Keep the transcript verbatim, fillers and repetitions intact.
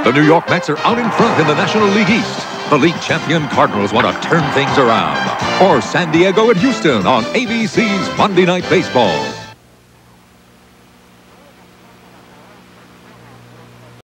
The New York Mets are out in front in the National League East. The league champion Cardinals want to turn things around. Or San Diego at Houston on A B C's Monday Night Baseball.